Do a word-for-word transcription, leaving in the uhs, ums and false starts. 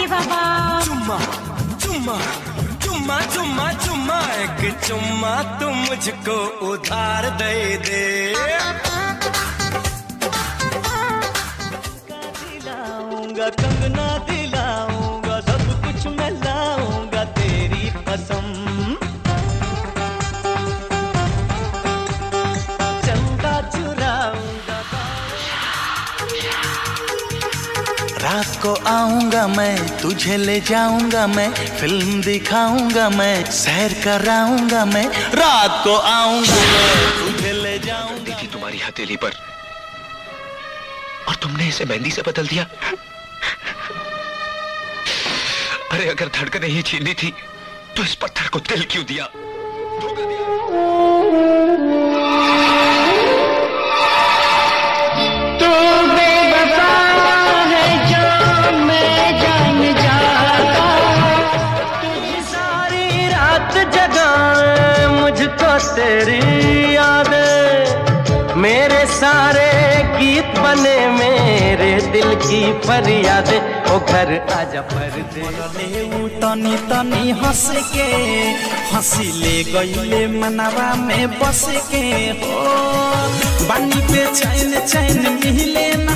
रे बाबा। चुम्मा चुम्मा चुम्मा चुम्मा चुम्मा एक चुम्मा तू मुझको उधार दे दे। दिलाऊंगा कंगना दिलाऊंगा सब कुछ मैं लाऊंगा तेरी कसम। चंदा चुराऊंगा। रात को आऊंगा मैं तुझे ले जाऊंगा मैं फिल्म दिखाऊंगा मैं सैर कराऊंगा मैं। रात को आऊंगा मैं तुझे ले जाऊंगा। थी तुम्हारी हथेली पर और तुमने इसे मेहंदी से बदल दिया। अरे अगर धड़कनें ही छीननी थी तो इस पत्थर को दिल क्यों दिया? तू बेवफा है जो मैं जान जाता। तुझे सारी रात जगाए मुझको तेरी यादें। मेरे सारे गीत बने मेरे दिल की फरियादें। ओ घर आजा परदे तनी तनी हंस के हंसी ले गईले मनवा में बस के हो। बानी पे चैन चैन मिले ना